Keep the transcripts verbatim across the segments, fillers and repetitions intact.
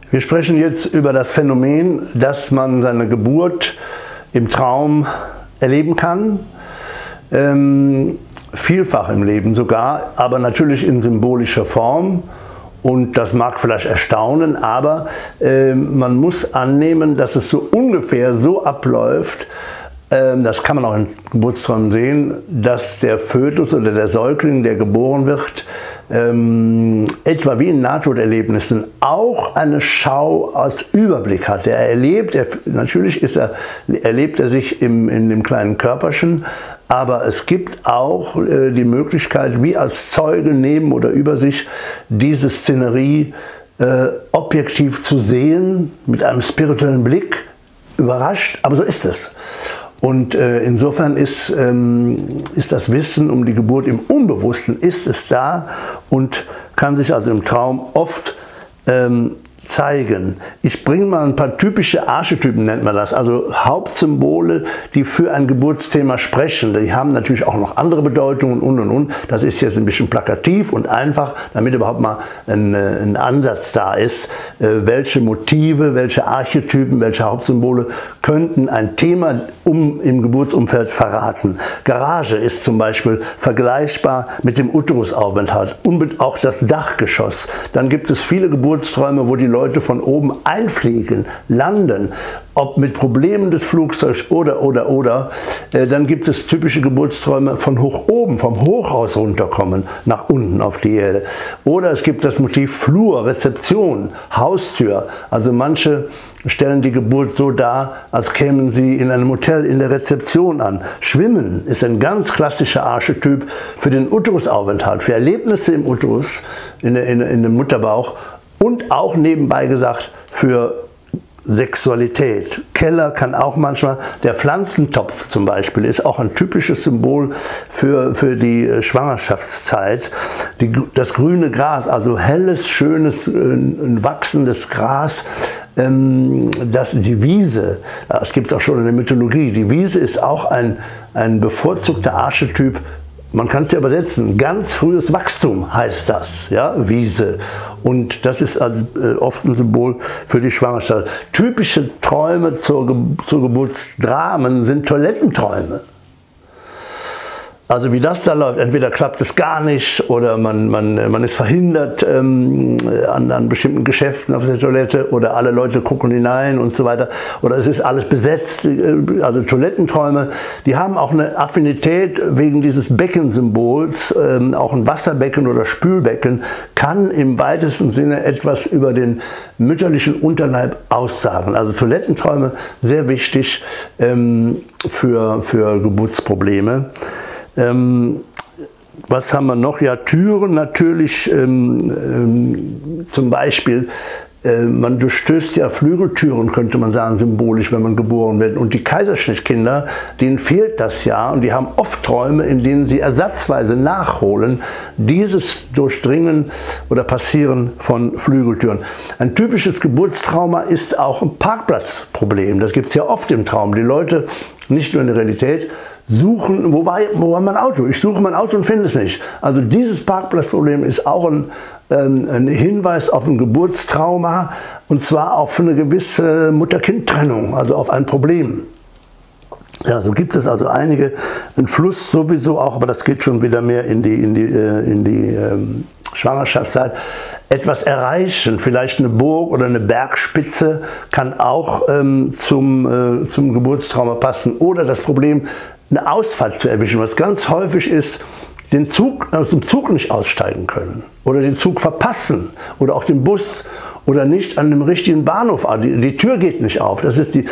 Wir sprechen jetzt über das Phänomen, dass man seine Geburt im Traum erleben kann, ähm, vielfach im Leben sogar, aber natürlich in symbolischer Form. Und das mag vielleicht erstaunen, aber äh, man muss annehmen, dass es so ungefähr so abläuft, äh, das kann man auch in Geburtsträumen sehen, dass der Fötus oder der Säugling, der geboren wird, ähm, etwa wie in Nahtoderlebnissen auch eine Schau als Überblick hat. Er erlebt, er, natürlich ist er, erlebt er sich im, in dem kleinen Körperchen, aber es gibt auch äh, die Möglichkeit, wie als Zeuge neben oder über sich diese Szenerie äh, objektiv zu sehen, mit einem spirituellen Blick, überrascht, aber so ist es. Und äh, insofern ist, ähm, ist das Wissen um die Geburt im Unbewussten, ist es da und kann sich also im Traum oft ähm, zeigen. Ich bringe mal ein paar typische Archetypen, nennt man das, also Hauptsymbole, die für ein Geburtsthema sprechen. Die haben natürlich auch noch andere Bedeutungen und und und. Das ist jetzt ein bisschen plakativ und einfach, damit überhaupt mal ein, ein Ansatz da ist, welche Motive, welche Archetypen, welche Hauptsymbole könnten ein Thema um, im Geburtsumfeld verraten. Garage ist zum Beispiel vergleichbar mit dem Uterusaufenthalt und auch das Dachgeschoss. Dann gibt es viele Geburtsträume, wo die Leute von oben einfliegen, landen, ob mit Problemen des Flugzeugs oder, oder, oder. Äh, dann gibt es typische Geburtsträume von hoch oben, vom Hochhaus runterkommen, nach unten auf die Erde. Oder es gibt das Motiv Flur, Rezeption, Haustür. Also manche stellen die Geburt so dar, als kämen sie in einem Hotel in der Rezeption an. Schwimmen ist ein ganz klassischer Archetyp für den Uterusaufenthalt, für Erlebnisse im Uterus, in, der, in, in dem Mutterbauch. Und auch nebenbei gesagt für Sexualität. Keller kann auch manchmal, der Pflanzentopf zum Beispiel, ist auch ein typisches Symbol für, für die Schwangerschaftszeit. Die, das grüne Gras, also helles, schönes, äh, wachsendes Gras. Ähm, das, die Wiese, das gibt es auch schon in der Mythologie. Die Wiese ist auch ein, ein bevorzugter Archetyp. Man kann es ja übersetzen, ganz frühes Wachstum heißt das, ja, Wiese. Und das ist also oft ein Symbol für die Schwangerschaft. Typische Träume zur, Ge zur Geburtsdramen sind Toilettenträume. Also wie das da läuft, entweder klappt es gar nicht oder man, man, man ist verhindert ähm, an, an bestimmten Geschäften auf der Toilette oder alle Leute gucken hinein und so weiter. Oder es ist alles besetzt, also Toilettenträume, die haben auch eine Affinität wegen dieses Beckensymbols. Ähm, auch ein Wasserbecken oder Spülbecken kann im weitesten Sinne etwas über den mütterlichen Unterleib aussagen. Also Toilettenträume, sehr wichtig ähm, für, für Geburtsprobleme. Ähm, was haben wir noch? Ja, Türen natürlich, ähm, ähm, zum Beispiel, äh, man durchstößt ja Flügeltüren, könnte man sagen, symbolisch, wenn man geboren wird. Und die Kaiserschnittkinder, denen fehlt das ja und die haben oft Träume, in denen sie ersatzweise nachholen, dieses Durchdringen oder Passieren von Flügeltüren. Ein typisches Geburtstrauma ist auch ein Parkplatzproblem. Das gibt es ja oft im Traum. Die Leute, nicht nur in der Realität, suchen, wo war, wo war mein Auto? Ich suche mein Auto und finde es nicht. Also dieses Parkplatzproblem ist auch ein, ähm, ein Hinweis auf ein Geburtstrauma und zwar auch für eine gewisse Mutter-Kind-Trennung, also auf ein Problem. Ja, so gibt es also einige, ein Fluss sowieso auch, aber das geht schon wieder mehr in die, in die, äh, in die ähm, Schwangerschaftszeit. Etwas erreichen, vielleicht eine Burg oder eine Bergspitze kann auch ähm, zum, äh, zum Geburtstrauma passen. Oder das Problem, eine Ausfahrt zu erwischen, was ganz häufig ist, den Zug, aus dem Zug nicht aussteigen können oder den Zug verpassen oder auch den Bus oder nicht an dem richtigen Bahnhof, also die, die Tür geht nicht auf. Das ist die,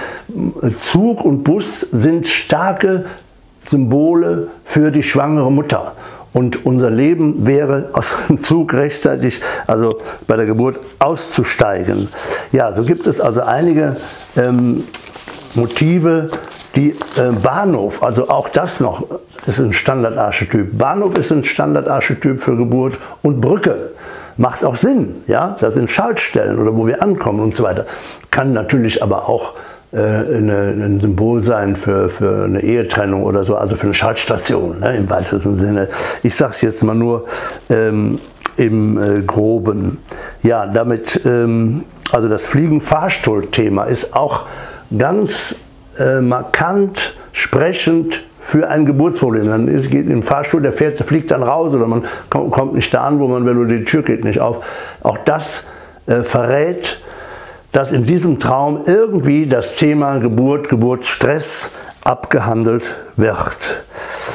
Zug und Bus sind starke Symbole für die schwangere Mutter. Und unser Leben wäre, aus dem Zug rechtzeitig, also bei der Geburt, auszusteigen. Ja, so gibt es also einige ähm, Motive. Die äh, Bahnhof, also auch das noch, ist ein Standardarchetyp. Bahnhof ist ein Standardarchetyp für Geburt und Brücke. Macht auch Sinn, ja, das sind Schaltstellen oder wo wir ankommen und so weiter. Kann natürlich aber auch äh, eine, ein Symbol sein für, für eine Ehetrennung oder so, also für eine Schaltstation, ne, im weitesten Sinne. Ich sage es jetzt mal nur ähm, im äh, Groben. Ja, damit ähm, Also das Fliegen-Fahrstuhl-Thema ist auch ganz äh, markant sprechend für ein Geburtsproblem. Dann ist, geht im Fahrstuhl, der, fährt, der fliegt dann raus oder man kommt, kommt nicht da an, wo man will, oder die Tür geht nicht auf. Auch das äh, verrät, dass in diesem Traum irgendwie das Thema Geburt, Geburtsstress abgehandelt wird.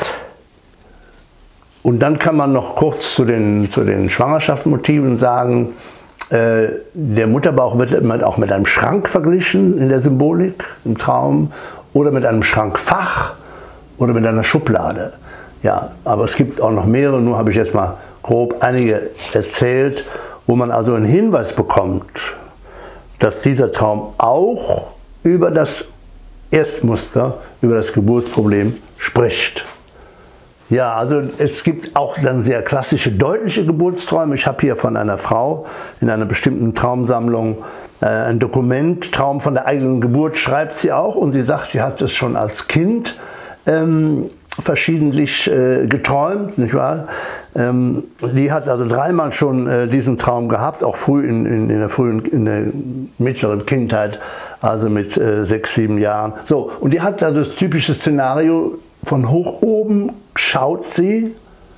Und dann kann man noch kurz zu den, zu den Schwangerschaftsmotiven sagen, äh, der Mutterbauch wird immer auch mit einem Schrank verglichen in der Symbolik, im Traum, oder mit einem Schrankfach oder mit einer Schublade. Ja, aber es gibt auch noch mehrere, nur habe ich jetzt mal grob einige erzählt, wo man also einen Hinweis bekommt, dass dieser Traum auch über das Erstmuster, über das Geburtsproblem spricht. Ja, also es gibt auch dann sehr klassische, deutliche Geburtsträume. Ich habe hier von einer Frau in einer bestimmten Traumsammlung äh, ein Dokument, Traum von der eigenen Geburt, schreibt sie auch. Und sie sagt, sie hat es schon als Kind ähm, verschiedentlich äh, geträumt, nicht wahr? Ähm, die hat also dreimal schon äh, diesen Traum gehabt, auch früh in, in, in der frühen, in der mittleren Kindheit, also mit äh, sechs, sieben Jahren. So, und die hat also das typische Szenario, von hoch oben schaut sie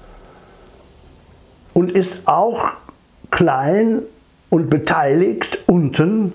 und ist auch klein und beteiligt unten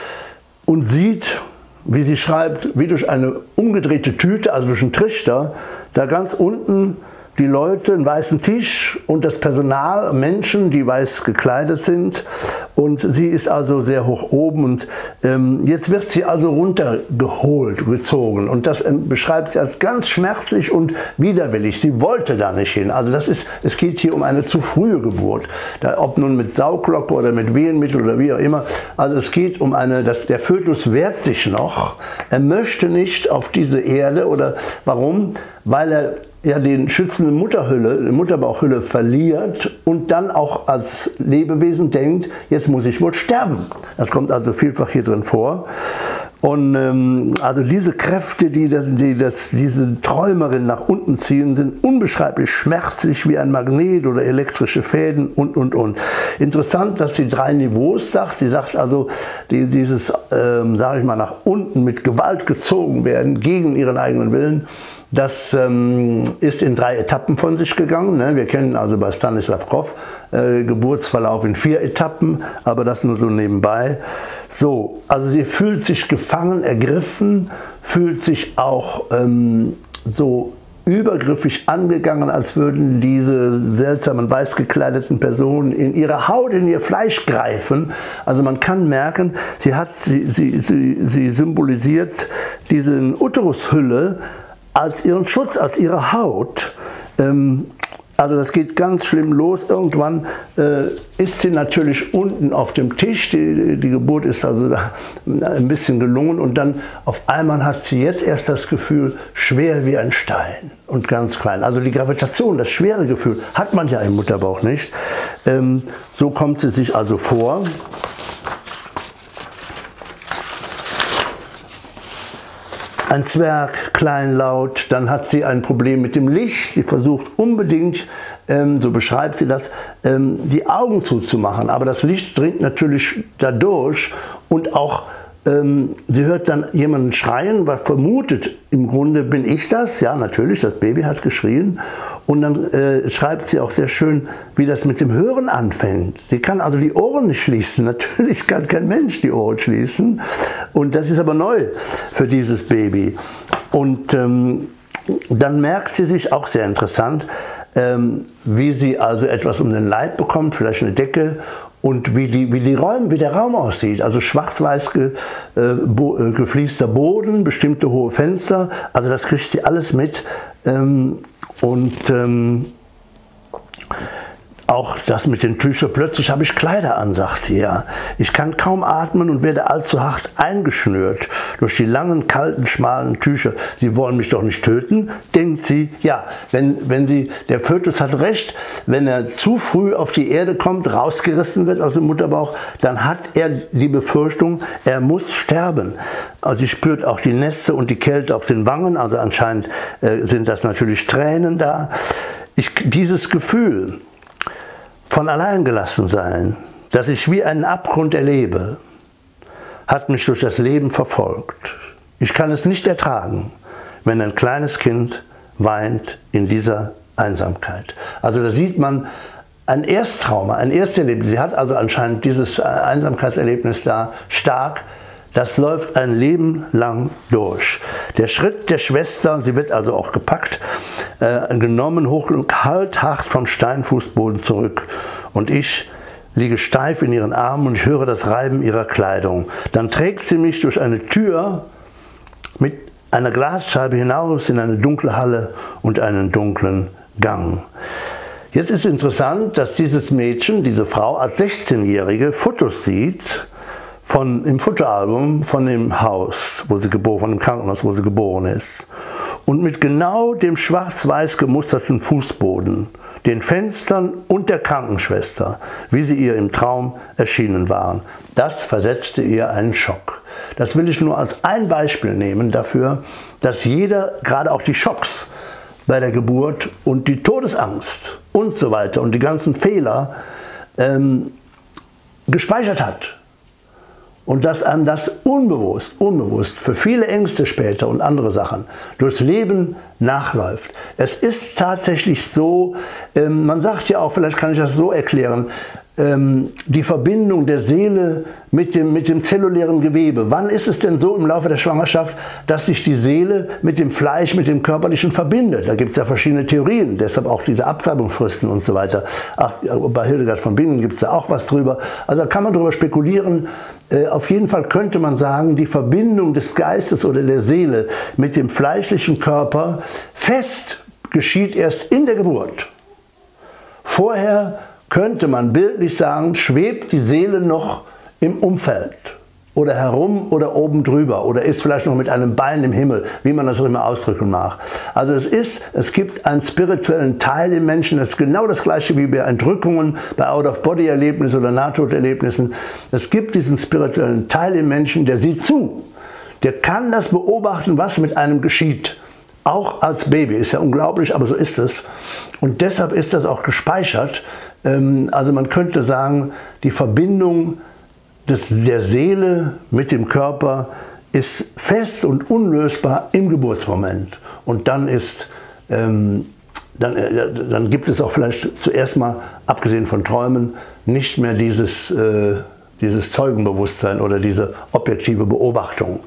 und sieht, wie sie schreibt, wie durch eine umgedrehte Tüte, also durch einen Trichter, da ganz unten die Leute, einen weißen Tisch und das Personal, Menschen, die weiß gekleidet sind. Und sie ist also sehr hoch oben und ähm, jetzt wird sie also runtergeholt, gezogen. Und das ähm, beschreibt sie als ganz schmerzlich und widerwillig. Sie wollte da nicht hin. Also das ist, es geht hier um eine zu frühe Geburt. Da, ob nun mit Sauglocke oder mit Wehenmittel oder wie auch immer. Also es geht um eine, dass der Fötus wehrt sich noch. Er möchte nicht auf diese Erde. Oder warum? Weil er ja den schützenden Mutterhülle, die Mutterbauchhülle verliert und dann auch als Lebewesen denkt, jetzt muss ich wohl sterben. Das kommt also vielfach hier drin vor. Und ähm, also diese Kräfte, die, das, die das, diese Träumerin nach unten ziehen, sind unbeschreiblich schmerzlich wie ein Magnet oder elektrische Fäden und, und, und. Interessant, dass sie drei Niveaus sagt. Sie sagt also, die, dieses, ähm, sage ich mal, nach unten mit Gewalt gezogen werden, gegen ihren eigenen Willen, das ähm, ist in drei Etappen von sich gegangen. Ne? Wir kennen also bei Stanislav Grof äh, Geburtsverlauf in vier Etappen, aber das nur so nebenbei. So, also sie fühlt sich gefangen, ergriffen, fühlt sich auch ähm, so übergriffig angegangen, als würden diese seltsamen weiß gekleideten Personen in ihre Haut, in ihr Fleisch greifen. Also man kann merken, sie, hat, sie, sie, sie, sie symbolisiert diese Uterushülle als ihren Schutz, als ihre Haut. Ähm, also das geht ganz schlimm los. Irgendwann äh, ist sie natürlich unten auf dem Tisch. Die, die Geburt ist also da ein bisschen gelungen. Und dann auf einmal hat sie jetzt erst das Gefühl, schwer wie ein Stein und ganz klein. Also die Gravitation, das schwere Gefühl, hat man ja im Mutterbauch nicht. Ähm, so kommt sie sich also vor. Ein Zwerg, kleinlaut, dann hat sie ein Problem mit dem Licht. Sie versucht unbedingt, ähm, so beschreibt sie das, ähm, die Augen zuzumachen. Aber das Licht dringt natürlich dadurch und auch ähm, sie hört dann jemanden schreien, was vermutet, im Grunde bin ich das. Ja, natürlich, das Baby hat geschrien. Und dann äh, schreibt sie auch sehr schön, wie das mit dem Hören anfängt. Sie kann also die Ohren nicht schließen. Natürlich kann kein Mensch die Ohren schließen. Und das ist aber neu für dieses Baby. Und ähm, dann merkt sie sich, auch sehr interessant, ähm, wie sie also etwas um den Leib bekommt, vielleicht eine Decke, und wie, die, wie, die Räume, wie der Raum aussieht. Also schwarz-weiß ge, äh, bo, äh, gefließter Boden, bestimmte hohe Fenster, also das kriegt sie alles mit. Ähm, und ähm, auch das mit den Tüchern, plötzlich habe ich Kleider an, sagt sie ja. Ich kann kaum atmen und werde allzu hart eingeschnürt durch die langen, kalten, schmalen Tücher. Sie wollen mich doch nicht töten, denkt sie. Ja, wenn, wenn sie, der Fötus hat recht, wenn er zu früh auf die Erde kommt, rausgerissen wird aus dem Mutterbauch, dann hat er die Befürchtung, er muss sterben. Also sie spürt auch die Nässe und die Kälte auf den Wangen, also anscheinend äh, sind das natürlich Tränen da. Ich, dieses Gefühl von allein gelassen sein, dass ich wie einen Abgrund erlebe, hat mich durch das Leben verfolgt. Ich kann es nicht ertragen, wenn ein kleines Kind weint in dieser Einsamkeit. Also da sieht man ein Ersttrauma, ein Ersterlebnis. Sie hat also anscheinend dieses Einsamkeitserlebnis da stark. Das läuft ein Leben lang durch. Der Schritt der Schwester, sie wird also auch gepackt, äh, genommen, hoch und halt hart vom Steinfußboden zurück. Und ich liege steif in ihren Armen und ich höre das Reiben ihrer Kleidung. Dann trägt sie mich durch eine Tür mit einer Glasscheibe hinaus in eine dunkle Halle und einen dunklen Gang. Jetzt ist interessant, dass dieses Mädchen, diese Frau als sechzehnjährige Fotos sieht von, im Fotoalbum von dem Haus, wo sie geboren, von dem Krankenhaus, wo sie geboren ist. Und mit genau dem schwarz-weiß gemusterten Fußboden, den Fenstern und der Krankenschwester, wie sie ihr im Traum erschienen waren. Das versetzte ihr einen Schock. Das will ich nur als ein Beispiel nehmen dafür, dass jeder, gerade auch die Schocks bei der Geburt und die Todesangst und so weiter und die ganzen Fehler ähm, gespeichert hat. Und dass einem das unbewusst, unbewusst für viele Ängste später und andere Sachen durchs Leben nachläuft. Es ist tatsächlich so, ähm, man sagt ja auch, vielleicht kann ich das so erklären, ähm, die Verbindung der Seele mit dem, mit dem zellulären Gewebe. Wann ist es denn so im Laufe der Schwangerschaft, dass sich die Seele mit dem Fleisch, mit dem Körperlichen verbindet? Da gibt es ja verschiedene Theorien, deshalb auch diese Abtreibungsfristen und so weiter. Ach, bei Hildegard von Bingen gibt es da auch was drüber. Also da kann man drüber spekulieren. Äh, auf jeden Fall könnte man sagen, die Verbindung des Geistes oder der Seele mit dem fleischlichen Körper fest geschieht erst in der Geburt. Vorher könnte man bildlich sagen, schwebt die Seele noch im Umfeld oder herum oder oben drüber oder ist vielleicht noch mit einem Bein im Himmel, wie man das auch immer ausdrücken mag. Also es ist, es gibt einen spirituellen Teil im Menschen, das ist genau das gleiche wie bei Entrückungen, bei Out-of-Body-Erlebnissen oder Nahtoderlebnissen. Es gibt diesen spirituellen Teil im Menschen, der sieht zu, der kann das beobachten, was mit einem geschieht. Auch als Baby, ist ja unglaublich, aber so ist es. Und deshalb ist das auch gespeichert. Also man könnte sagen, die Verbindung des, der Seele mit dem Körper ist fest und unlösbar im Geburtsmoment. Und dann, ist, ähm, dann, äh, dann gibt es auch vielleicht zuerst mal, abgesehen von Träumen, nicht mehr dieses, äh, dieses Zeugenbewusstsein oder diese objektive Beobachtung.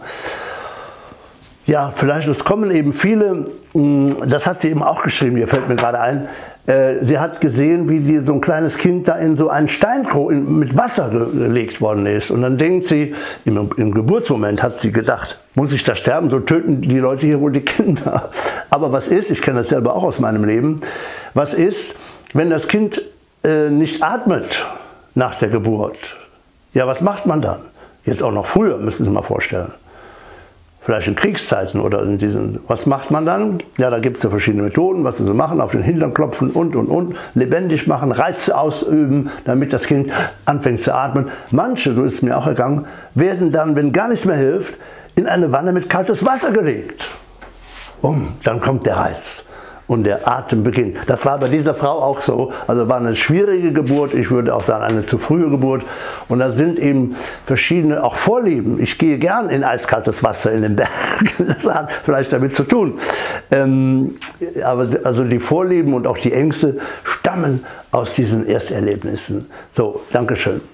Ja, vielleicht, es kommen eben viele, das hat sie eben auch geschrieben, hier fällt mir gerade ein, sie hat gesehen, wie die, so ein kleines Kind da in so einen Steinkrug mit Wasser gelegt worden ist. Und dann denkt sie, im, im Geburtsmoment hat sie gesagt, muss ich da sterben, so töten die Leute hier wohl die Kinder. Aber was ist, ich kenne das selber auch aus meinem Leben, was ist, wenn das Kind äh, nicht atmet nach der Geburt? Ja, was macht man dann? Jetzt auch noch früher, müssen Sie sich mal vorstellen. Vielleicht in Kriegszeiten oder in diesen, was macht man dann? Ja, da gibt es ja verschiedene Methoden, was sie so machen, auf den Hintern klopfen und, und, und, lebendig machen, Reiz ausüben, damit das Kind anfängt zu atmen. Manche, so ist es mir auch ergangen, werden dann, wenn gar nichts mehr hilft, in eine Wanne mit kaltes Wasser gelegt. Bumm, dann kommt der Reiz. Und der Atem beginnt. Das war bei dieser Frau auch so. Also war eine schwierige Geburt, ich würde auch sagen eine zu frühe Geburt. Und da sind eben verschiedene, auch Vorlieben. Ich gehe gern in eiskaltes Wasser in den Berg. Das hat vielleicht damit zu tun. Ähm, aber also die Vorlieben und auch die Ängste stammen aus diesen Ersterlebnissen. So, Dankeschön.